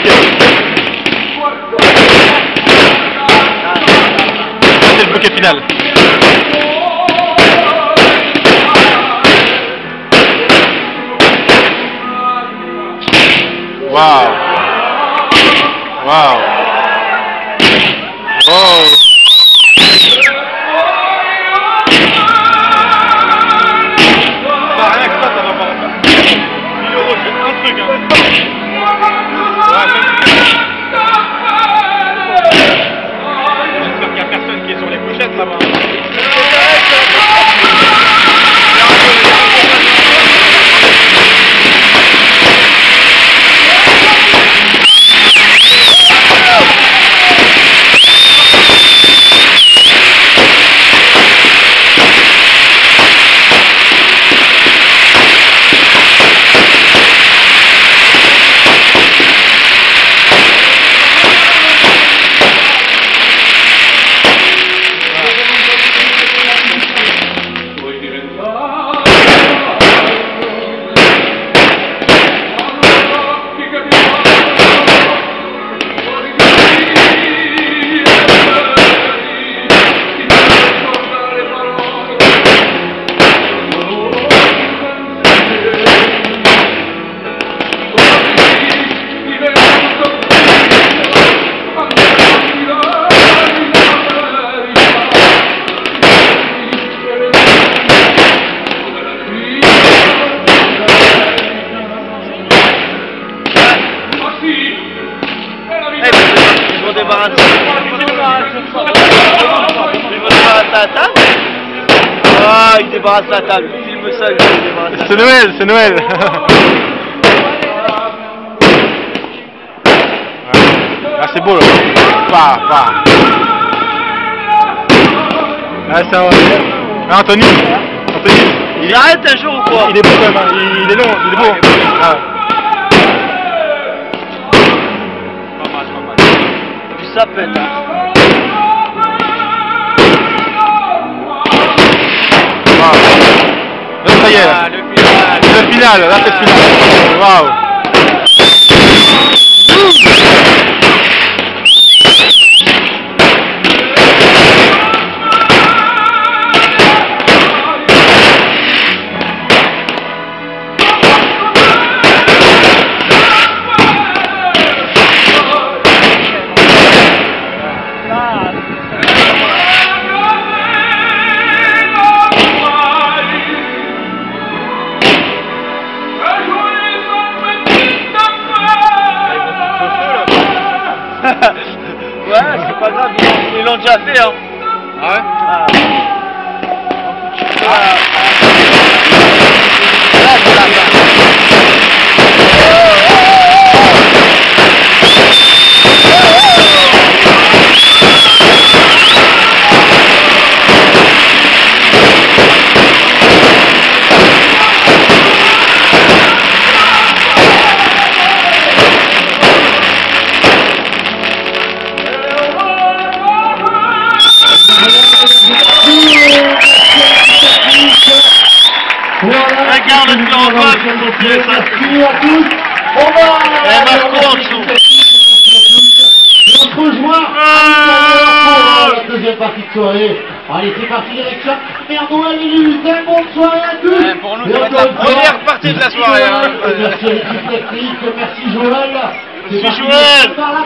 bouquet. C'est le bouquet final. Waouh. Waouh. Wow. La table. Ah, il débarrasse la table. Filme ça, il débarrasse la table. C'est Noël, c'est Noël. Ah, c'est beau là. Bah. Ah, c'est un... Ah, Anthony. Il arrête un jour ou quoi? Il est beau quand même, hein. Il est long, il est beau. Ah. Pas mal. Puis ça pète, hein. Là, ça y est, là. Le final, là c'est le final. Waouh. Ouais, c'est pas grave, ils l'ont déjà fait, hein. Ah ouais? Ah. Regarde le plan en bas, merci à tous. On va Marco en dessous. On se rejoint pour la deuxième partie de soirée. Allez, c'est parti, direction Mère Noël et très bonne soirée à tous. Pour nous, c'est la première partie de la soirée. Merci à l'équipe technique, merci Joël. Merci Joël.